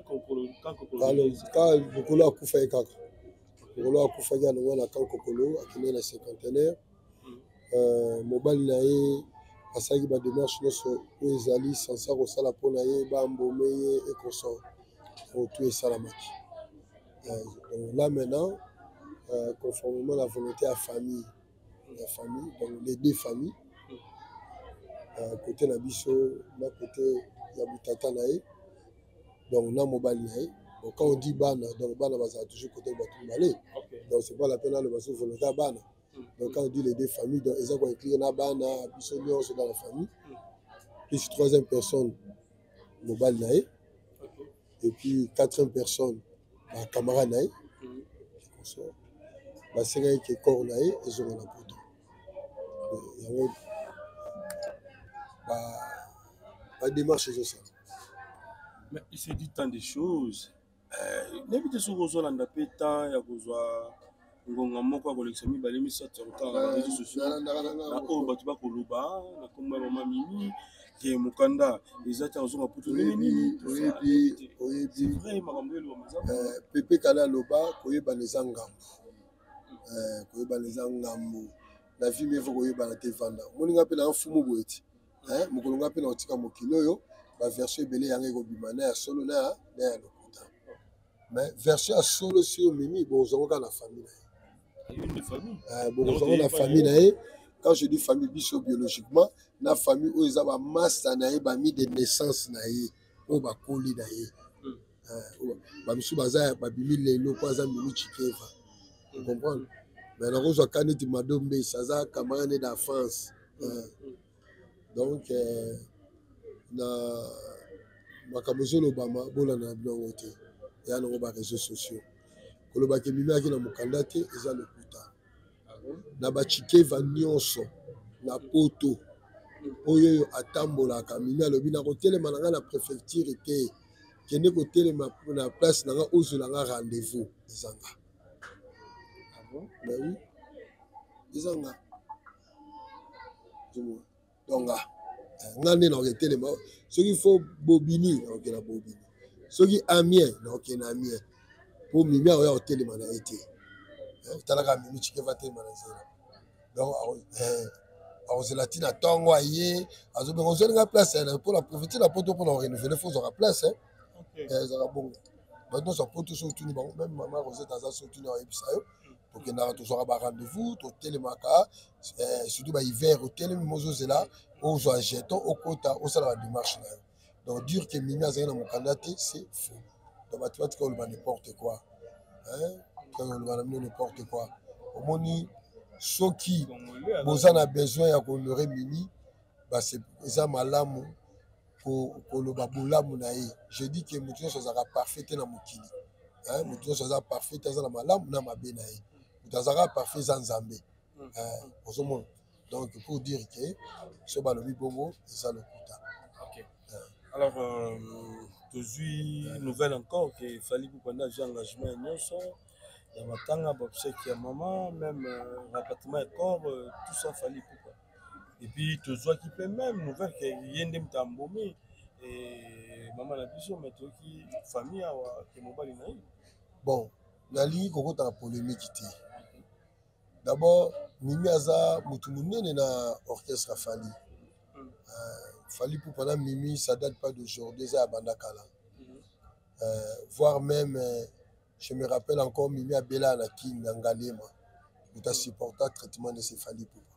Kokolo a koufé kaka. Kokolo a koufé ya na quand Kokolo a kine na cinquantenaire. Mobali na ye asaki ba démarche noso o ezali sans ko sala pona ye ba mbomé et consort. Pour tout salamaki. Là maintenant, conformément à la volonté de la famille, donc les deux familles, côté Nabiso, là côté Yabutata Nae, donc on a mobile Nae. Donc quand on dit Bana, donc Bana va toujours côté Batou Malé. Donc c'est pas la peine de passer volonté à Bana. Donc quand on dit les deux familles, donc ils ont écrit na Bana, Biso c'est dans la famille. Plus troisième personne, mobile Nae. Et puis quatrième personne, ma camarade Nae. C'est vrai que corps Nae, ils ont un poto. la démarche est ça. Mais il s'est dit tant de choses. N'habite sur Rosolanda Pétan, il y a besoin. Ngonga moko collection mibale misato na réseaux sociaux na o batu ba koloba na komba mama mimi ke mukanda ezata ozonga putu nini oyebi vrai makambo elo maza pepe kala loba koyeba les ngambo la vie me faut koyeba na te vanda moninga pe na mfumu boeti mukolonga pe na otika mokilo yo ba version ebele yango ekobima na ya solo na ya lokuta mais version ya solo sur mimi bozonga na famille. Bon, la famille, quand je dis famille biologiquement, la famille où ils ont masse mis de naissance où ba koli ba misu baza ba bimi lelo kwa za mimi chikeva. Vous comprenez? Mais la rose kaneti madombe saza camarade d'enfance. Donc na makamozo lobama bola na bilongo te. Ya na ba réseaux sociaux. Kolobaki mimi aki na mukanda te eza lokuta na bachikeva nyonso na poto oyo atambolaka mimi alobi na kotelema na nga na préfecture te kende kotelema na place na nga ozela nga rendez-vous ezanga mais oui ezanga donc nga nde na kotelema soki faut bobini na okena bobini soki amien na okena amien pour mimi oya otelema na été talaka mimi chikeva telema na zela donc azela tina tongo aye azobenga ozolinga place pour la profiter la poto pour renouveler faut aura place ezala bongo maintenant ça poto so tuni bango même maman Rosette aza so tuni oyebisa yo tokendaka tozwaka ba rendez-vous totelemaka surtout ba hiver otelemi mozozela ozwa jeton okota osala ba démarche na yo donc dire que mimi azali na mokanda te c'est faux. Donc, tu vas te dire n'importe quoi. N'importe quoi. Au moins, ceux qui ont besoin d'honorer Mimi, c'est ça malamu pour le babulamu naï. Je dis que mutuo sera parfait na mukili. Mutuo sera parfait na malamu na mabenaï. Mutuo sera parfait zanzambe. Donc pour dire que ce balobi bongo c'est ça le kuta. Alors, toujours nouvelle encore qu'il fallait que pendant j'ai engagement et non ça, il y a maintenant qui a maman, même rapatriement et corps, tout ça fallait pour. Et puis toujours qui peut même nouvelle qu'il y a des tambomé et maman la vision mais toi qui famille a qui mobile naï. Bon, la ligne qu'on a polémique d'abord Mimi aza mutu munene na orchestre fali. Fali pour pendant Mimi, ça date pas d'aujourd'hui, c'est à Bandakala. Voire même, je me rappelle encore Mimi à Bela à King, Nangalema. Nous avons supporté le traitement de ces Fali pour.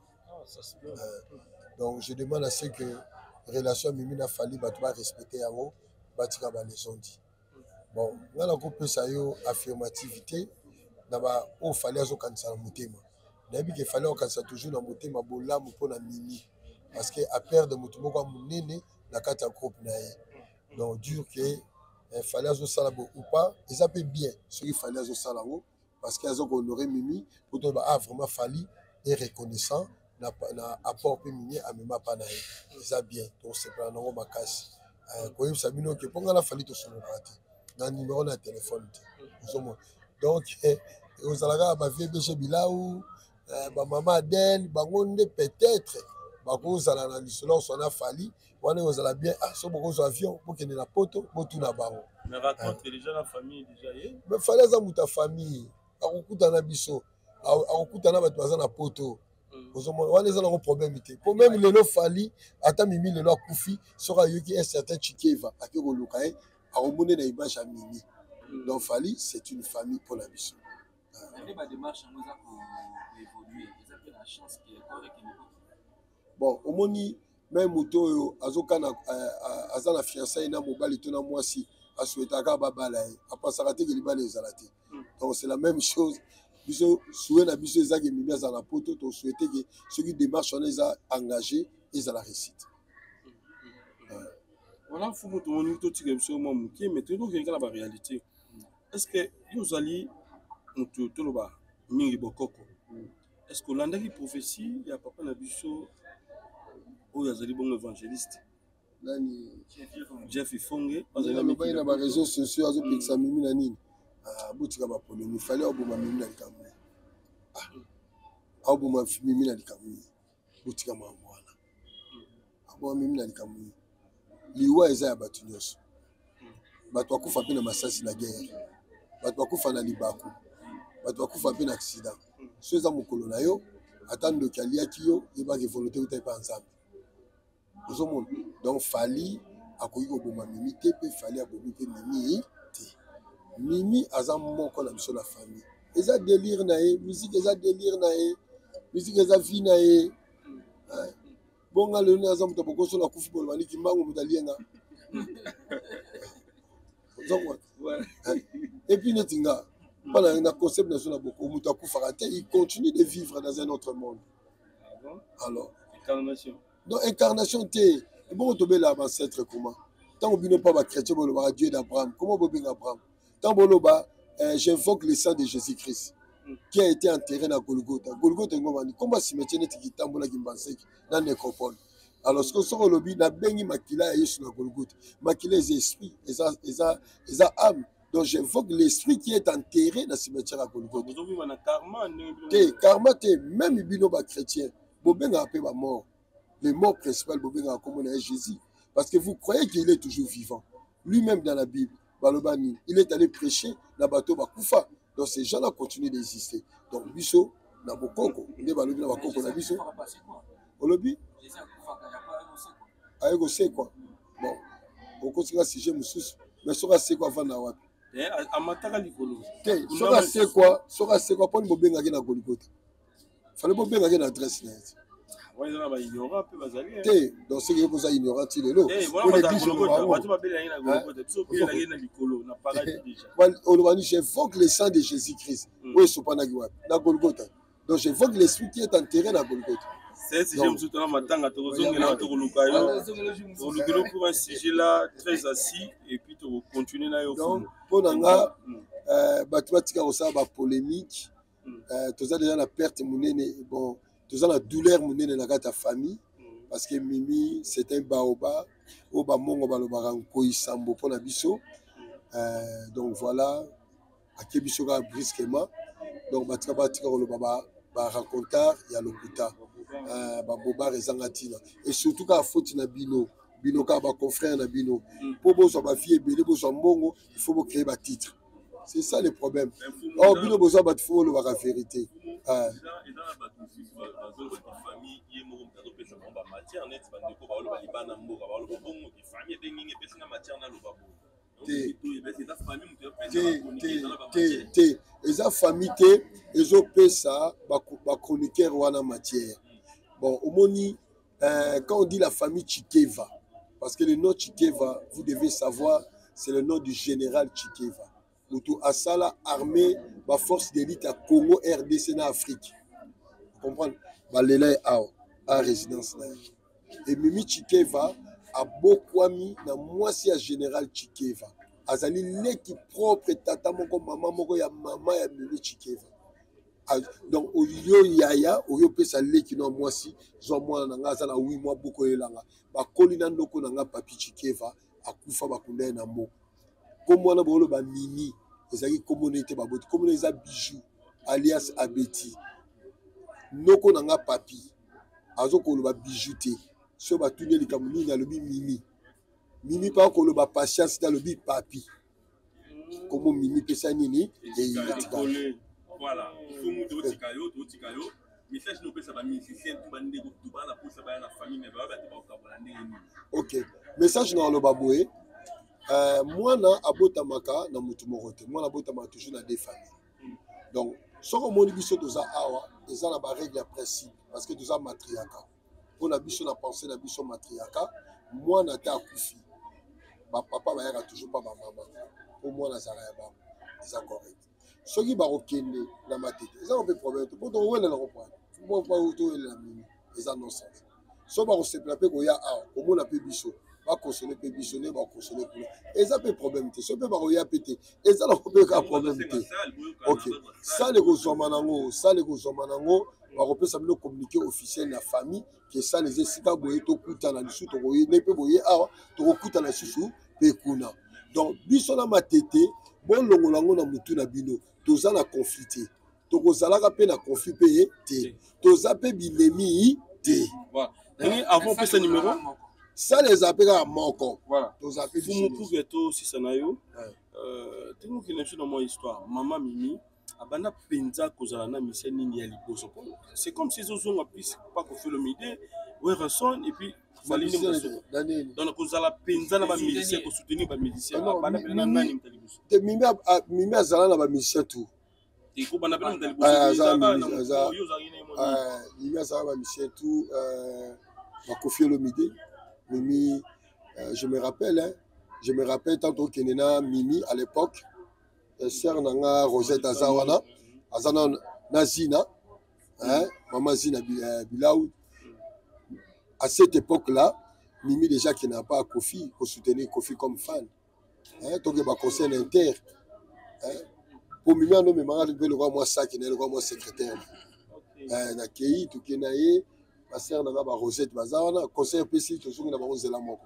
Donc je demande à ce que la relation Mimi na Fali va respecter en haut, batika ba les dit. Bon, on a coupé ça yo affirmativité, d'abord au fallait azo kanisa mutema. D'habitude qu'il fallait au kanisa toujours na mutema bola mu pona Mimi. Parce que à perdre mutumoko munene na kati ya groupe nae donc dire que fallait azo sala ou pas ils appellent bien ce qu'il fallait azo sala parce qu'ils ont honoré Mimi pour dire vraiment Fali est reconnaissant na apport pe Mimi a même pas nae ça bien donc c'est pas non makasi ko sabino que ponga la Fali to solo raté na numéro na téléphone donc aux alaga ba VBG Bilaou ba maman Adèle bangonde peut-être bakozala na lisolo sona Fali wana ozala bien so bokozo avion pour que na poto botuna bango mais raconte déjà la famille déjà mais Fali za muta famille akokuta na biso akokuta na bato baza na poto ozomona wana eza na problème te pour même lelo Fali ata Mimi lelo akufi sera yoki un certain Chikeva akiko lukae akomone na image ya Mimi donc Fali c'est une famille pour la biso ba démarche en moza pour évoluer ils ont la chance que correct. Bon, au moni même moto azokana azana fiancé na mobali to na mwasi asuetaka babala a pasaka te ke libala ezalate. Donc c'est la même chose. Biso soué na biso ezaki Mimi za na poto to souhaiter que ceux qui démarchent on les a engagés ils à la réussite. Voilà faut que tout le monde tike biso mo mukie mais tout que la réalité. Est-ce que vous allez mutu to loba mingi bokoko. Est-ce que l'andaki prophétie ya papa na biso oyo azali bon évangéliste nani Jeff Ifonge bazali na ba réseaux sociaux azopekisa mimi na nini botika ba polémique fallait oboma mimi na likambo oboma mimi na likambo botika mambo wana oboma mimi na likambo liwa eza ya bato nyonso bato bakufa mpe na masasi na guerre bato bakufa na libaku bato bakufa mpe na accident so eza mokolo na yo ata ndoki aliaki yo yebaki volonté uta epa nzambe ozomona donc fali akoki koboma mimi te mpe fali abomi mpe mimi te mimi aza moko na biso na famille eza délire na ye musique eza délire na ye musique eza vie na ye bonga lelo ne aza moto bokoso na kufi boloba niki mbango moto alienga et puis neti nga mpona na concept nazo na boko moto akufaka te il continue de vivre dans un autre monde alors donc incarnation te bongo tobela bancêtre comment ntango bino mpa bachrétien bolobaka dieu d'abraham comment bobenga abraham ntango boloba j'invoque le sang de Jésus-Christ qui a été enterré dans Golgotha. Golgotha ngomani komba cimetière neti kitambola kimbanseki na nécropole. Alors ce que so lobi na bengi makila ya Yesu na Golgotha. Makila est esprit, eza âme. Donc j'invoque l'esprit qui est enterré dans cimetière à Golgotha. Te karma te même bino ba chrétien bobenga pe ba mort. Le mort principal bobenga comme on Jésus parce que vous croyez qu'il est toujours vivant. Lui-même dans la Bible balobani, il est allé prêcher na bateau bakufa. Donc ces gens-là continuent d'exister. Donc biso na bokoko, nde balobi na bakoko na biso. Olobi? Ayego c'est quoi? Bon, boko sika sujet mususu, mais soka c'est quoi vana wapi? Amataka likolo. Te, soka c'est quoi poni bobenga ke na Golgotha. Fallait bobenga ke na adresse na yeti. Ouais, ça va ignorer peu bazali. Te, donc c'est que vous avez ignoré il est là. Pour les bijoux na paradis déjà. Olobani j'invoque le sang de Jésus-Christ. Oui, sopanaki wapi? Na Golgotha. Donc j'invoque l'esprit qui est enterré dans Golgotha. C'est si j'aime tout le matanga to zongela to lukayo. To lukelo pour un sujet là très assis et puis to continuer na yo. Donc ponanga batwatika osala ba polémique. Toza déjà la perte monene bon tous la douleur monene na kata famille parce que Mimi c'est un baoba au bamongo balobara nkoi sambo pour la biso donc voilà à kebiso ga brusquement donc batika le baba ba raconteur ya lokuta ba boba rezangatina et surtout ka faute na bino ka ba confrère na bino pour bozo ba vie belé bozo mbongo il faut créer ba titre. C'est ça le problème. Oh, bino bozo ba faut le la vérité. Eza famille te ezo pesa ba chroniqueur wana matière. Bon, au moni quand on dit la famille Chikeva parce que le nom Chikeva, vous devez savoir, c'est le nom du général Chikeva. Mutu asala armée ba force d'élite à Congo RDC na Afrique. Vous comprenez? Balela a résidence là. Et Mimi Chikeva a bokwami na mwasi ya général Chikeva. Azali l'équipe propre tata moko maman moko ya maman ya Mimi Chikeva. Donc oyo yaya oyo pesa leki no mwasi zo mwana nanga azala 8 mois boko elanga. Ba kolina ndoko nanga papi Chikeva akufa bakunda na moko. Comme on a beau le Mimi, ils ont communauté baboti, comme les bijoux, alias Abeti. Noko nanga papi, azo ko le bijouté. So ba tunye li kamuni na lobi Mimi. Mimi pa ko le ba patience na lobi papi. Comme Mimi pesa nini et il est voilà, il faut nous do tikayo. Message no pesa ba musicien tout bande ko tout ba la pour ça ba na famille mais ba ka bolande. OK. Message na lo baboé. Moi na abotamaka na mutu morote moi na abotamaka toujours na des familles donc soko moni biso toza awa eza na ba règle ya principe parce que toza matriarcat on a biso na pensée na biso matriarcat moi na ta kufi ba papa ba yaka toujours pas ba maman au moins na zala ya ba eza correct soki ba okende na matete eza un peu problème pour to wela na comprendre moi pas to wela na mini eza non sens so ba ko se plaper ko ya awa ko mona pe biso va consoler pe bisonner va consoler pour et ça peut problème te so pe ba roya pété et ça la peut ka problème te OK ça les gozomanango va repesa bino communiquer officiel la famille que ça les esika boye to kuta na lisu to boye ne pe boye awa to kuta na susu pe kuna donc biso na matete bon longolango na mutu na bino toza na conflit to kozalaka pe na conflit pe te toza pe bilemi te voilà avant pe ce numéro ça les appelle à moko voilà toza pe fumu kugeto si sanayo tengo ki na mo histoire maman Mimi abanda penza kozala na mission nini ya liboso c'est comme si zozonga plus pas ko faire le midi ouais ressonne et puis fallait ni donc kozala penza na ba musicien ko soutenir ba musicien abanda pena nani mtaliboso te mimi azala na ba musicien tout et ko banda pena mtaliboso mimi azala ba musicien tout ba Koffi Olomide Mimi je me rappelle tantôt Kenena Mimi à l'époque sœur nanga Rosette Azawana Azana Nazina maman Zina Bilaou à cette époque-là Mimi déjà qui n'a pas Koffi pour soutenir Koffi comme fan donc il y a conseil inter pour Mimi on me m'a le roi moi ça qui n'est le roi moi secrétaire na kei tout kenaye ma sœur nanga ba Rosette Azawana conseil PC toujours na ba Rosela moko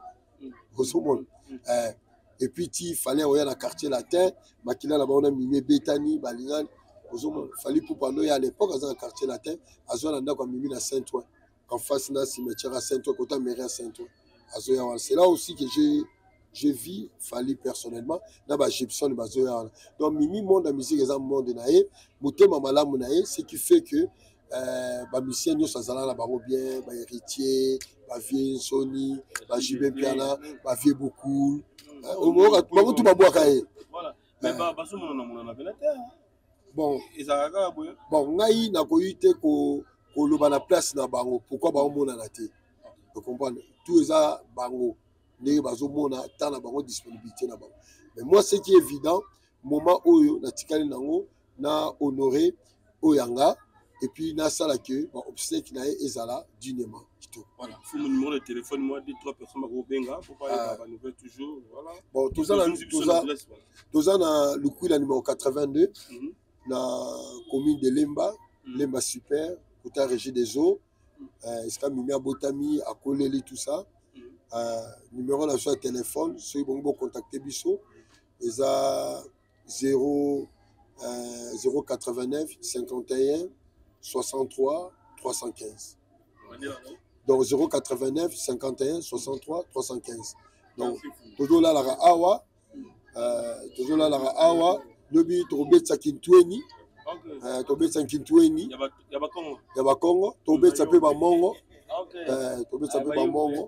et puis il fallait aller dans le quartier latin makila là-bas on a Mimi Betani Balingan fallait pour parler à l'époque dans le quartier latin azola nda kwa Mimi na Saint-Ouen en face na cimetière à Saint-Ouen côté mairie à Saint-Ouen azoya c'est là aussi que j'ai vu fallait personnellement na ba Gibson bazoya donc Mimi monde la musique est monde naé motema malamu naé ce qui fait que ba musicien nyo sazala na bango bien ba héritier ba vieux Sony ba Jibé Piana ba vieux beaucoup bango tout ba boaka e voilà mais ba baso mona na Benater bon ezaka boye bon ngai na koyite ko loba na place na bango pourquoi ba mona na te vous comprenez tout eza bango ne bazo mona ta na bango disponibilité na bango mais moi ce qui est évident moment oyo na tikali nango na honorer oyanga et puis na sala que bon obsèque na ezala dignement tout voilà faut mon numéro de téléphone moi 2-3 personnes ma benga pour parler de nouvelles toujours voilà bon tout ça na le coup la numéro 82 na commune de Lemba super côté régie des eaux est-ce Mimi Botami à Koleli tout ça numéro na sur téléphone ceux bon contacter biso eza 089 51 63 315 donc 089 51 63 315 donc toujours là la awa lobi tobetsa kintweni tobetsa kintweni ya bakongo tobetsa pe ba mongo tobetsa pe ba mongo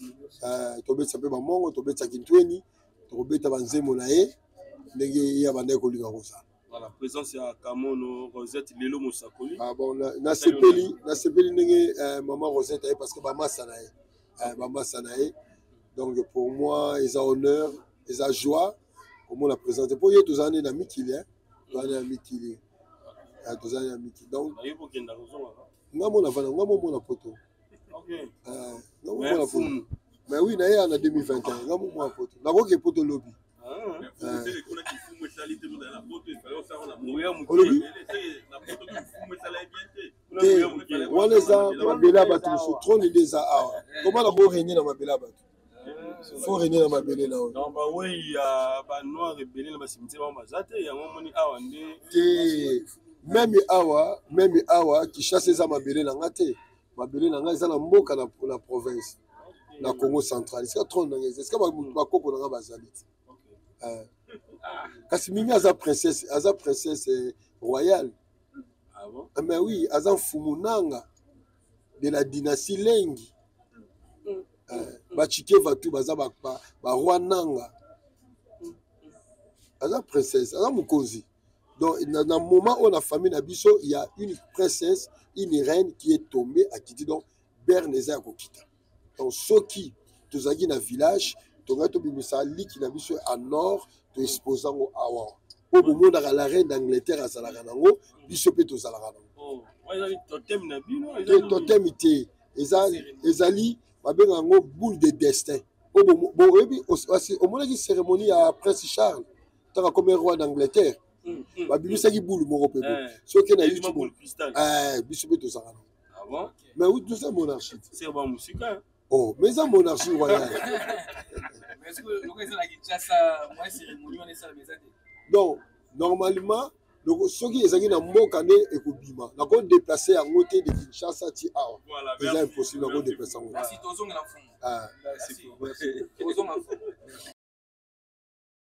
tobetsa kintweni tobeta banzemo na ye ndenge ya bande ko linga kosa la présence ya Kamono Rosette Lelo Mosakoli bon na sepeli ndenge maman Rosette parce que ba massa na ye donc pour moi ils ont honneur ils ont joie comment la présenter pour y tous années na mikili donc ngamo na vana ngamo mona poto OK ngamo mona poto mais oui na ya na 2021 ngamo mona poto na ko ke poto lobby wana eza mabele ya bato mosusu trone nde eza awa koma na bo régner na mabele ya bato faut régner na mabele na oyo bawei ya banoir ebele na basimitiere bango baza te yango moni awa nde te meme awa Kinshasa eza mabele na nga te mabele na nga eza na mboka na province na Congo central esika trone na nga eza esika bakoko na nga bazali te kasi Mimi aza princesse royale mais oui aza mfumunanga de la dynastie Lengi bachikeva tu baza ba roi nanga aza princesse aza mokonzi donc dans moment où la famille na biso il y a une princesse une reine qui est tombée à Kiti donc Berne eza kokita donc soki tozaki na village tonga to bimisa liki na biso à nord to exposango awa o bomonda la reine d'Angleterre azalaka nango biso pe tozalaka nango totem na bino totem te ezali babenga yango boule de destin au moins la cérémonie à Prince Charles tant comme roi d'Angleterre babibisaki boule moko pe so ke na YouTube biso pe to ça ah bon mais où tout ça monarchie c'est ba musique oh mais ça monarchie royale mais est-ce que le président a dit ça moi cérémonie on est ça la maison donc normalement donc soki ezaki na mboka nde ekobima nako déplacer yango te de Kinshasa ti awa c'est impossible nako déplacer yango merci tozonga na fond ah merci tozonga